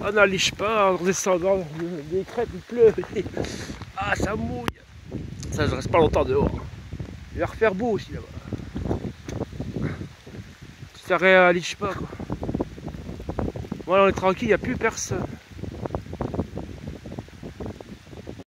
On n'alliche pas en descendant des crêpes, il pleut. Ah, ça mouille. Ça, je reste pas longtemps dehors. Il va refaire beau aussi là-bas. Ça réaliche pas quoi. Voilà, on est tranquille, il n'y a plus personne.